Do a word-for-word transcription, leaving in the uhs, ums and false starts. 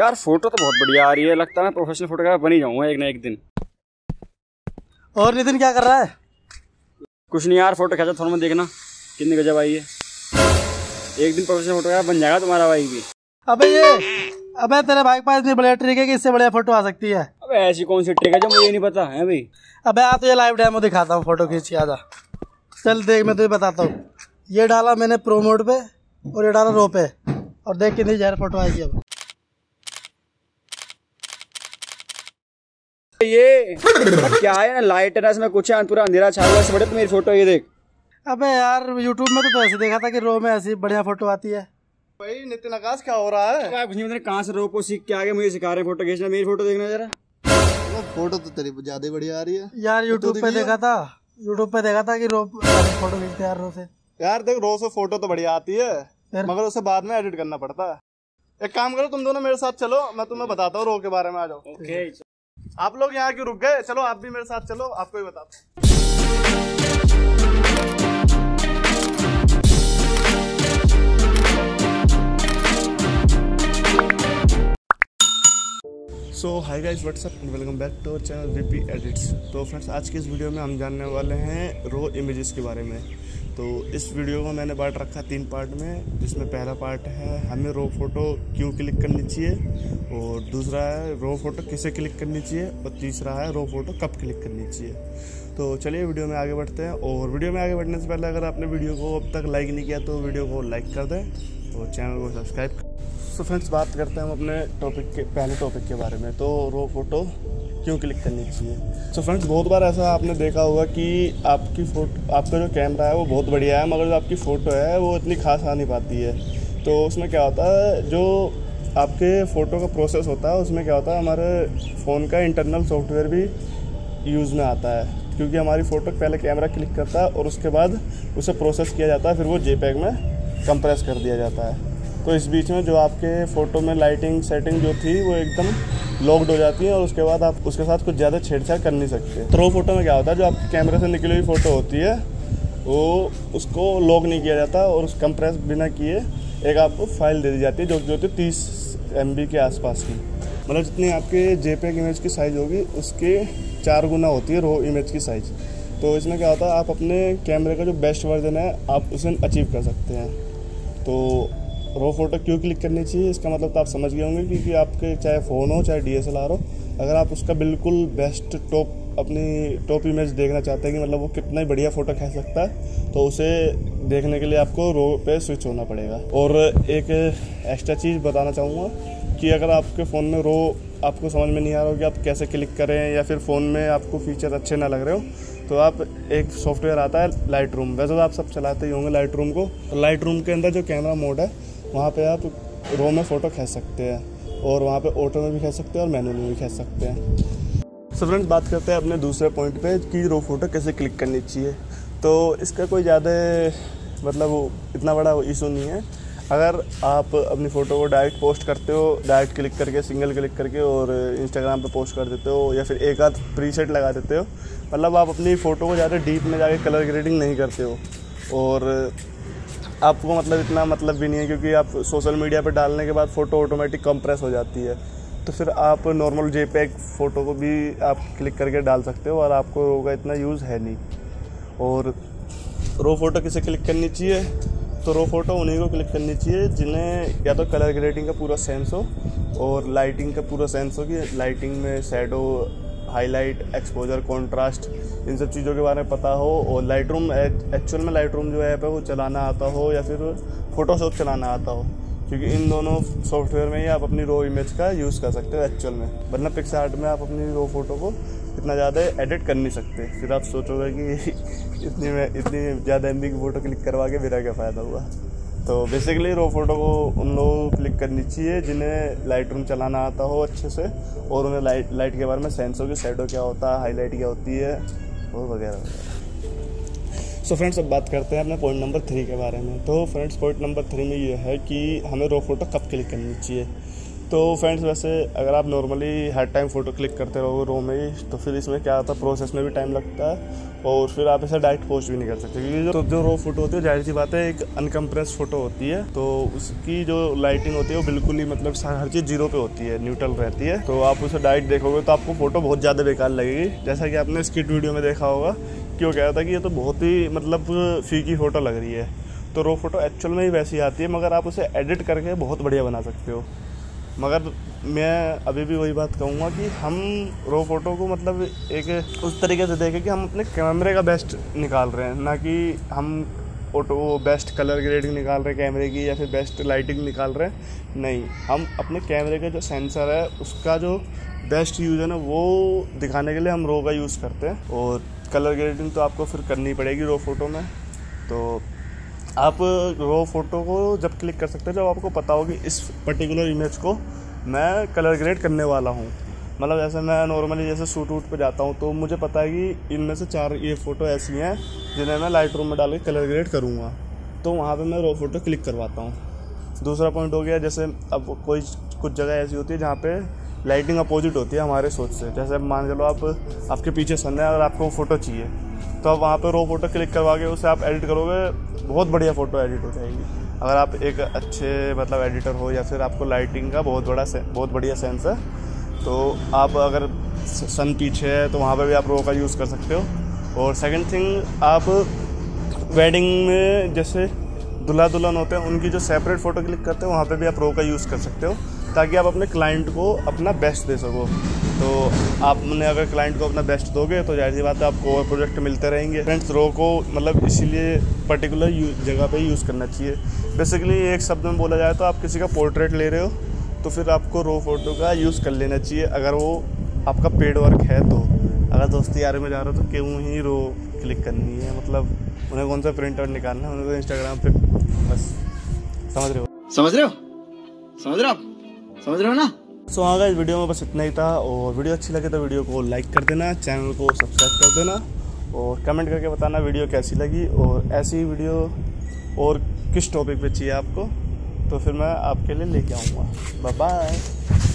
यार फोटो तो बहुत बढ़िया आ रही है, लगता है मैं प्रोफेशनल फोटोग्राफर बन ही जाऊंगा एक ना एक दिन। और नितिन क्या कर रहा है? कुछ नहीं यार, फोटो खींचा थोड़ा मैं, देखना कितनी गजब आई है। एक दिन प्रोफेशनल फोटोग्राफर बन जाएगा तुम्हारा भाई भी। अबे ये अबे तेरे भाई के पास इतनी बढ़िया ट्रिक है कि इससे बढ़िया फोटो आ सकती है। अबे ऐसी कौन सी ट्रिक है जो मुझे नहीं पता है भाई? अबे आ तो ये लाइव डेमो दिखाता हूँ, फोटो खींच के आजा। चल देख मैं तुझे बताता हूँ। ये डाला मैंने प्रो मोड पे और ये डाला रो पे, और देख कितनी जहर फोटो आएगी। अब ये क्या है ना, लाइट है ना इसमें, कुछ है पूरा अंधेरा छा हुआ है, बड़े तो मेरी फोटो ये देख। अबे यार यूट्यूब में तो, तो ऐसे देखा था कि रो में ऐसी बढ़िया फोटो आती है। भाई नितिन आकाश क्या हो रहा है? कुछ नहीं, कहाँ से रो को सीख के आगे मुझे सिखा रहे हैं फोटो खींचना। मेरी फोटो देखना जरा। फोटो तो तेरी ज्यादा बढ़िया आ रही है यार। यूट्यूब पे देखा था यूट्यूब पे देखा था कि रो फोटो खींचते यार रो से। यार देख, रो से फोटो तो बढ़िया आती है, मगर उसे बाद में एडिट करना पड़ता है। एक काम करो, तुम दोनों मेरे साथ चलो, मैं तुम्हें बताता हूँ रो के बारे में। आ जाओ। ओके। आप लोग यहाँ क्यों रुक गए? चलो आप भी मेरे साथ चलो, आपको ही बताता हूँ। So hi guys, what's up and welcome back to our channel VP edits. तो फ्रेंड्स, आज की इस वीडियो में हम जानने वाले हैं रो इमेजेस के बारे में। तो इस वीडियो को मैंने बांट रखा तीन पार्ट में, जिसमें पहला पार्ट है हमें रो फोटो क्यों क्लिक करनी चाहिए, और दूसरा है रो फोटो किसे क्लिक करनी चाहिए, और तीसरा है रो फोटो कब क्लिक करनी चाहिए। तो चलिए वीडियो में आगे बढ़ते हैं। और वीडियो में आगे बढ़ने से पहले अगर आपने वीडियो को अब तक लाइक नहीं किया तो वीडियो को लाइक कर दें और चैनल को सब्सक्राइब कर। सो फ्रेंड्स, बात करते हैं हम अपने टॉपिक के पहले टॉपिक के बारे में। तो रो फोटो क्यों क्लिक करनी चाहिए। सो so फ्रेंड्स, बहुत बार ऐसा आपने देखा होगा कि आपकी फ़ोटो, आपका जो कैमरा है वो बहुत बढ़िया है, मगर जो आपकी फ़ोटो है वो इतनी खास आ नहीं पाती है। तो उसमें क्या होता है, जो आपके फ़ोटो का प्रोसेस होता है उसमें क्या होता है, हमारे फ़ोन का इंटरनल सॉफ्टवेयर भी यूज़ में आता है, क्योंकि हमारी फ़ोटो पहले कैमरा क्लिक करता है और उसके बाद उसे प्रोसेस किया जाता है, फिर वो जेपीईजी में कंप्रेस कर दिया जाता है। तो इस बीच में जो आपके फ़ोटो में लाइटिंग सेटिंग जो थी वो एकदम लॉक्ड हो जाती है, और उसके बाद आप उसके साथ कुछ ज़्यादा छेड़छाड़ कर नहीं सकते। तो रो फोटो में क्या होता है, जो आपके कैमरे से निकली हुई फ़ोटो होती है वो उसको लॉक नहीं किया जाता, और उस कंप्रेस बिना किए एक आपको फाइल दे दी जाती है, जो जो होती है तीस एम बी के आसपास की। मतलब जितनी आपके जेपीईजी इमेज की साइज़ होगी उसके चार गुना होती है रो इमेज की साइज़। तो इसमें क्या होता है, आप अपने कैमरे का जो बेस्ट वर्जन है आप उसे अचीव कर सकते हैं। तो रो फोटो क्यों क्लिक करनी चाहिए, इसका मतलब तो आप समझ गए होंगे, क्योंकि आपके चाहे फ़ोन हो चाहे डी एस एल आर हो, अगर आप उसका बिल्कुल बेस्ट टॉप अपनी टॉप इमेज देखना चाहते हैं कि मतलब वो कितना ही बढ़िया फ़ोटो खींच सकता है, तो उसे देखने के लिए आपको रो पे स्विच होना पड़ेगा। और एक एक्स्ट्रा चीज़ बताना चाहूँगा कि अगर आपके फ़ोन में रो आपको समझ में नहीं आ रहा हो कि आप कैसे क्लिक करें, या फिर फ़ोन में आपको फीचर अच्छे ना लग रहे हो, तो आप एक सॉफ्टवेयर आता है लाइट रूम। वैसे तो आप सब चलाते ही होंगे लाइट रूम को। तो लाइट रूम के अंदर जो कैमरा मोड है वहाँ पे आप रो में फ़ोटो खींच सकते हैं, और वहाँ पे ऑटो में भी खींच सकते हैं और मैनुअल में भी खींच सकते हैं। सो फ्रेंड्स, बात करते हैं अपने दूसरे पॉइंट पे कि रो फोटो कैसे क्लिक करनी चाहिए। तो इसका कोई ज़्यादा मतलब इतना बड़ा इशू नहीं है। अगर आप अपनी फ़ोटो को डायरेक्ट पोस्ट करते हो, डायरेक्ट क्लिक करके, सिंगल क्लिक करके, और इंस्टाग्राम पे पोस्ट कर देते हो, या फिर एक आध प्रीसेट लगा देते हो, मतलब आप अपनी फ़ोटो को ज़्यादा डीप में जाके कलर ग्रेडिंग नहीं करते हो, और आपको मतलब इतना मतलब भी नहीं है, क्योंकि आप सोशल मीडिया पे डालने के बाद फ़ोटो ऑटोमेटिक कंप्रेस हो जाती है, तो फिर आप नॉर्मल जेपीईजी फ़ोटो को भी आप क्लिक करके डाल सकते हो, और आपको रो का इतना यूज़ है नहीं। और रो फोटो किसे क्लिक करनी चाहिए, तो रो फोटो उन्हीं को क्लिक करनी चाहिए जिन्हें या तो कलर ग्रेडिंग का पूरा सेंस हो, और लाइटिंग का पूरा सेंस हो कि लाइटिंग में शैडो, हाईलाइट, एक्सपोजर, कॉन्ट्रास्ट, इन सब चीज़ों के बारे में पता हो, और लाइट रूम एक्चुअल में लाइट रूम जो ऐप है वो चलाना आता हो, या फिर फोटोशॉप चलाना आता हो, क्योंकि इन दोनों सॉफ्टवेयर में ही आप अपनी रो इमेज का यूज़ कर सकते हो एक्चुअल में। वरना पिक्सआर्ट में आप अपनी रो फोटो को इतना ज़्यादा एडिट कर नहीं सकते। फिर आप सोचोगे कि इतनी में इतनी ज़्यादा एम बी की फ़ोटो क्लिक करवा के मेरा क्या फ़ायदा हुआ। तो बेसिकली रो फोटो को उन लोगों को क्लिक करनी चाहिए जिन्हें लाइट रूम चलाना आता हो अच्छे से, और उन्हें लाइट लाइट के बारे में सेंस हो कि शैडो क्या होता है, हाईलाइट क्या होती है, और वगैरह वगैरह। सो फ्रेंड्स, अब बात करते हैं अपने पॉइंट नंबर थ्री के बारे में। तो फ्रेंड्स, पॉइंट नंबर थ्री में ये है कि हमें रो फोटो कब क्लिक करनी चाहिए। तो फ्रेंड्स वैसे अगर आप नॉर्मली हर टाइम फ़ोटो क्लिक करते रहोगे रो में ही, तो फिर इसमें क्या होता है, प्रोसेस में भी टाइम लगता है और फिर आप इसे डायरेक्ट पोस्ट भी नहीं कर सकते, क्योंकि जो जो रो फोटो होती है जाहिर सी बात है एक अनकम्प्रेस फोटो होती है, तो उसकी जो लाइटिंग होती है वो बिल्कुल ही मतलब हर चीज़ जीरो पे होती है, न्यूट्रल रहती है। तो आप उसे डायरेक्ट देखोगे तो आपको फोटो बहुत ज़्यादा बेकार लगेगी, जैसा कि आपने स्किट वीडियो में देखा होगा कि वो कह रहा था कि ये तो बहुत ही मतलब फीकी फ़ोटो लग रही है। तो रो फोटो एक्चुअल में ही वैसी आती है, मगर आप उसे एडिट करके बहुत बढ़िया बना सकते हो। मगर मैं अभी भी वही बात कहूँगा कि हम रो फोटो को मतलब एक उस तरीके से देखें कि हम अपने कैमरे का बेस्ट निकाल रहे हैं, ना कि हम फोटो बेस्ट कलर ग्रेडिंग निकाल रहे हैं कैमरे की या फिर बेस्ट लाइटिंग निकाल रहे हैं। नहीं, हम अपने कैमरे का जो सेंसर है उसका जो बेस्ट यूज़ है ना वो दिखाने के लिए हम रो का यूज़ करते हैं। और कलर ग्रेडिंग तो आपको फिर करनी पड़ेगी रो फोटो में। तो आप रो फोटो को जब क्लिक कर सकते हैं जब आपको पता हो कि इस पर्टिकुलर इमेज को मैं कलर ग्रेड करने वाला हूँ। मतलब जैसे मैं नॉर्मली जैसे शूट वूट पे जाता हूँ तो मुझे पता है कि इनमें से चार ये फ़ोटो ऐसी हैं जिन्हें मैं लाइट रूम में डाल के कलर ग्रेड करूँगा, तो वहाँ पे मैं रो फोटो क्लिक करवाता हूँ। दूसरा पॉइंट हो गया, जैसे अब कोई कुछ जगह ऐसी होती है जहाँ पे लाइटिंग अपोजिट होती है हमारे सोच से। जैसे मान चलो आप आपके पीछे सन है और आपको फ़ोटो चाहिए, तो आप वहाँ पे रो फोटो क्लिक करवा के उसे आप एडिट करोगे, बहुत बढ़िया फ़ोटो एडिट हो जाएगी। अगर आप एक अच्छे मतलब एडिटर हो या फिर आपको लाइटिंग का बहुत बड़ा से बहुत बढ़िया सेंस है, तो आप अगर सन पीछे है तो वहाँ पे भी आप रो का यूज़ कर सकते हो। और सेकंड थिंग, आप वेडिंग में जैसे दुल्हा दुल्हन होते हैं उनकी जो सेपरेट फ़ोटो क्लिक करते हो वहाँ पे भी आप रो का यूज़ कर सकते हो, ताकि आप अपने क्लाइंट को अपना बेस्ट दे सको। तो आपने अगर क्लाइंट को अपना बेस्ट दोगे तो जाहिर सी बात है आपको और प्रोजेक्ट मिलते रहेंगे। फ्रेंड्स, रो को मतलब इसीलिए पर्टिकुलर जगह पे यूज़ करना चाहिए। बेसिकली एक शब्द में बोला जाए तो आप किसी का पोर्ट्रेट ले रहे हो तो फिर आपको रो फोटो का यूज़ कर लेना चाहिए, अगर वो आपका पेड वर्क है तो। अगर दोस्ती यार में जा रहे हो तो क्यों ही रो क्लिक करनी है, मतलब उन्हें कौन सा प्रिंट आउट निकालना है, उन्हें तो इंस्टाग्राम पे बस। समझ रहे हो समझ रहे हो समझ रहे हो आप समझ रहे हो ना। सो so, हाँ, इस वीडियो में बस इतना ही था। और वीडियो अच्छी लगे तो वीडियो को लाइक कर देना, चैनल को सब्सक्राइब कर देना और कमेंट करके बताना वीडियो कैसी लगी, और ऐसी वीडियो और किस टॉपिक पे चाहिए आपको, तो फिर मैं आपके लिए लेके आऊँगा। Bye bye.